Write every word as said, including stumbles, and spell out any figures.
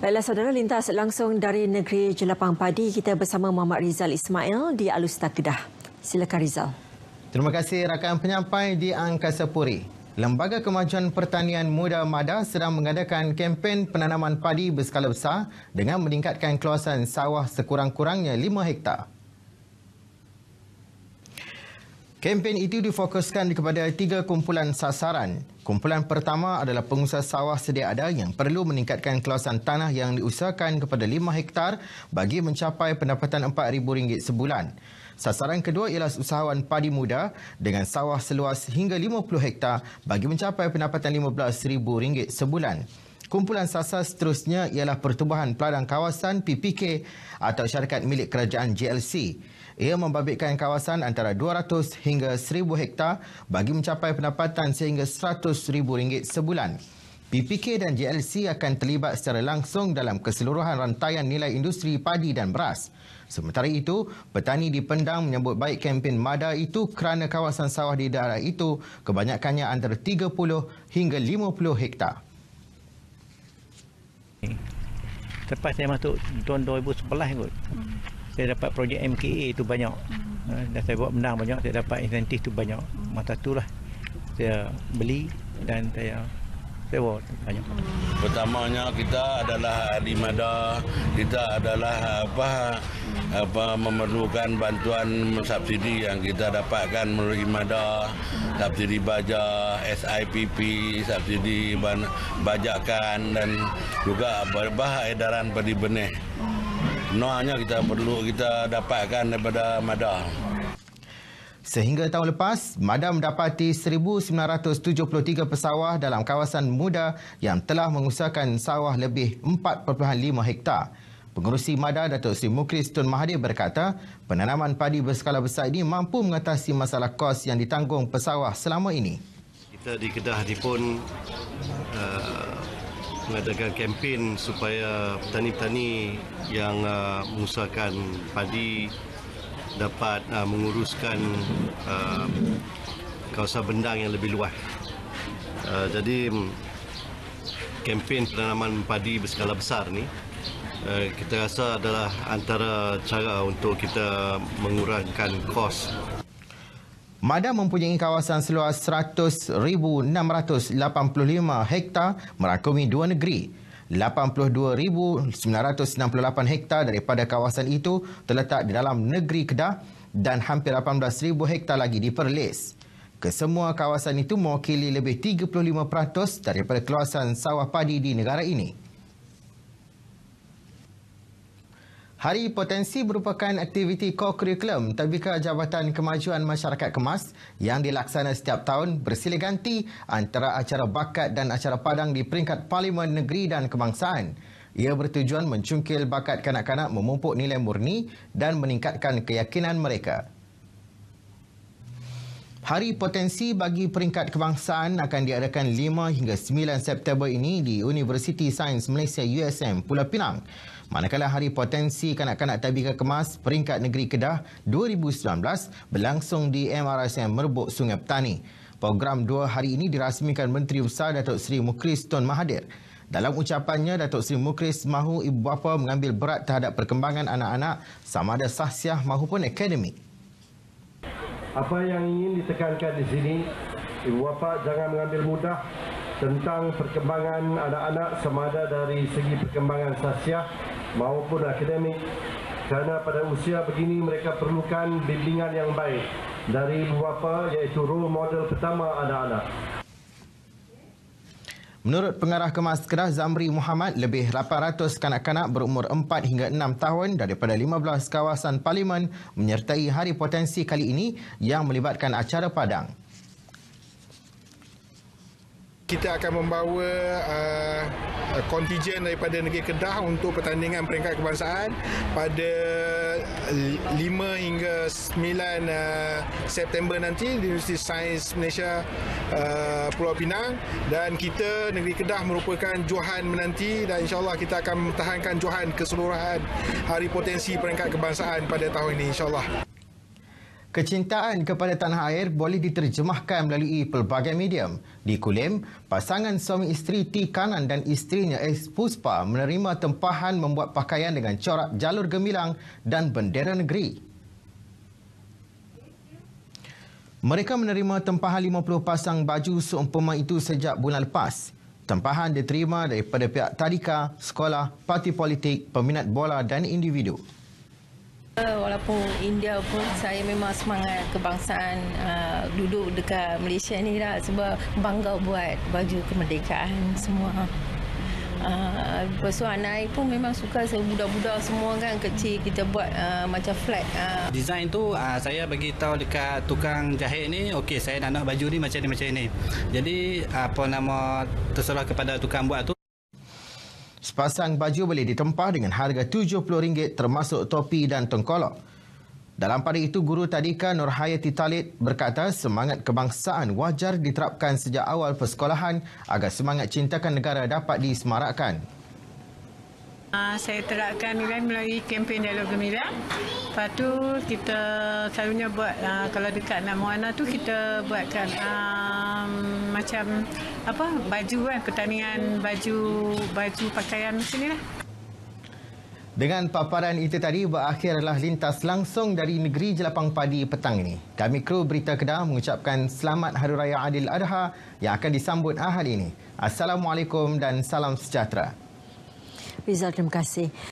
Baiklah saudara, lintas langsung dari negeri Jelapang Padi, kita bersama Muhammad Rizal Ismail di Alustar Kedah. Silakan Rizal. Terima kasih rakan penyampai di Angkasa Puri. Lembaga Kemajuan Pertanian Muda MADA sedang mengadakan kempen penanaman padi berskala besar dengan meningkatkan keluasan sawah sekurang-kurangnya lima hektar. Kempen itu difokuskan kepada tiga kumpulan sasaran. Kumpulan pertama adalah pengusaha sawah sedia ada yang perlu meningkatkan keluasan tanah yang diusahakan kepada lima hektar bagi mencapai pendapatan empat ribu ringgit sebulan. Sasaran kedua ialah usahawan padi muda dengan sawah seluas hingga lima puluh hektar bagi mencapai pendapatan lima belas ribu ringgit sebulan. Kumpulan sasar seterusnya ialah Pertubuhan Peladang Kawasan P P K atau syarikat milik kerajaan J L C. Ia membabitkan kawasan antara dua ratus hingga seribu hektar bagi mencapai pendapatan sehingga seratus ribu ringgit sebulan. P P K dan J L C akan terlibat secara langsung dalam keseluruhan rantaian nilai industri padi dan beras. Sementara itu, petani di Pendang menyambut baik kempen MADA itu kerana kawasan sawah di daerah itu kebanyakannya antara tiga puluh hingga lima puluh hektar. Lepas saya masuk tahun dua ribu sebelas kot, hmm. saya dapat projek M K A tu banyak. Hmm. Dan saya buat benang banyak, saya dapat insentif tu banyak. Hmm. Masa tu lah saya beli dan saya sewa banyak. Hmm. Pertamanya kita adalah di MADA, kita adalah apa apa memerlukan bantuan subsidi yang kita dapatkan melalui MADA, subsidi baja, S I P P, subsidi bajakan dan juga berbah edaran padi benih. Sebenarnya kita perlu kita dapatkan daripada MADA. Sehingga tahun lepas, MADA mendapati seribu sembilan ratus tujuh puluh tiga pesawah dalam kawasan muda yang telah mengusahakan sawah lebih empat perpuluhan lima hektar. Pengerusi MADA Datuk Seri Mukris Tun Mahathir berkata, penanaman padi berskala besar ini mampu mengatasi masalah kos yang ditanggung pesawah selama ini. Kita di Kedah ni pun uh, mengadakan kempen supaya petani-petani yang uh, mengusahakan padi dapat uh, menguruskan uh, kawasan bendang yang lebih luas. Uh, jadi kempen penanaman padi berskala besar ni uh, kita rasa adalah antara cara untuk kita mengurangkan kos. MADA mempunyai kawasan seluas seratus ribu enam ratus lapan puluh lima hektar merangkumi dua negeri. lapan puluh dua ribu sembilan ratus enam puluh lapan hektar daripada kawasan itu terletak di dalam negeri Kedah dan hampir lapan belas ribu hektar lagi di Perlis. Kesemua kawasan itu mewakili lebih tiga puluh lima peratus daripada keluasan sawah padi di negara ini. Hari Potensi merupakan aktiviti co-kurikulum Tadbika Jabatan Kemajuan Masyarakat Kemas yang dilaksana setiap tahun bersilih ganti antara acara bakat dan acara padang di peringkat Parlimen Negeri dan Kebangsaan. Ia bertujuan mencungkil bakat kanak-kanak memupuk nilai murni dan meningkatkan keyakinan mereka. Hari Potensi bagi peringkat kebangsaan akan diadakan lima hingga sembilan September ini di Universiti Sains Malaysia U S M Pulau Pinang. Manakala Hari Potensi Kanak-Kanak Tadbika Kemas peringkat negeri Kedah dua ribu sembilan belas berlangsung di M R S M Merbuk Sungai Petani. Program dua hari ini dirasmikan Menteri Besar Datuk Seri Mukris Tun Mahathir. Dalam ucapannya, Datuk Seri Mukris mahu ibu bapa mengambil berat terhadap perkembangan anak-anak sama ada sahsiah maupun akademik. Apa yang ingin ditekankan di sini, ibu bapa jangan mengambil mudah tentang perkembangan anak-anak sama ada dari segi perkembangan sahsiah maupun akademik, kerana pada usia begini mereka perlukan bimbingan yang baik dari ibu bapa, iaitu role model pertama anak-anak. Menurut Pengarah Kemas Kedah Zamri Muhammad, lebih lapan ratus kanak-kanak berumur empat hingga enam tahun daripada lima belas kawasan parlimen menyertai Hari Potensi kali ini yang melibatkan acara padang. Kita akan membawa uh, kontijen daripada negeri Kedah untuk pertandingan peringkat kebangsaan pada lima hingga sembilan uh, September nanti di Universiti Sains Malaysia uh, Pulau Pinang, dan kita negeri Kedah merupakan johan menanti dan insyaAllah kita akan mempertahankan johan keseluruhan Hari Potensi Peringkat Kebangsaan pada tahun ini insyaAllah. Kecintaan kepada tanah air boleh diterjemahkan melalui pelbagai medium. Di Kulim, pasangan suami isteri T. Kanan dan isterinya S. Puspa menerima tempahan membuat pakaian dengan corak jalur gemilang dan bendera negeri. Mereka menerima tempahan lima puluh pasang baju seumpama itu sejak bulan lepas. Tempahan diterima daripada pihak tadika, sekolah, parti politik, peminat bola dan individu. Walaupun India pun saya memang semangat kebangsaan uh, duduk dekat Malaysia ni lah sebab bangga buat baju kemerdekaan semua. Uh, lepas tu anak pun memang suka budak-budak semua kan kecil kita buat uh, macam flag. Uh. Design tu uh, saya bagi tahu dekat tukang jahit ni, okey saya nak nak baju ni macam ni macam ni. Jadi apa nama terserah kepada tukang buat tu. Sepasang baju boleh ditempah dengan harga tujuh puluh ringgit termasuk topi dan tengkolok. Dalam pada itu, Guru Tadika Nurhayati Talib berkata semangat kebangsaan wajar diterapkan sejak awal persekolahan agar semangat cintakan negara dapat disemarakkan. Uh, saya terapkan nilai melalui kempen Dialog Gemilang. Lepas tu kita selalunya buat, uh, kalau dekat Nak Moana tu kita buatkan um, macam apa baju kan, pertandingan baju baju pakaian macam ni lah. Dengan paparan itu tadi, berakhirlah lintas langsung dari negeri Jelapang Padi petang ini. Kami kru Berita Kedah mengucapkan selamat Hari Raya Adil Adha yang akan disambut ahad ini. Assalamualaikum dan salam sejahtera. Rizal, terima kasih.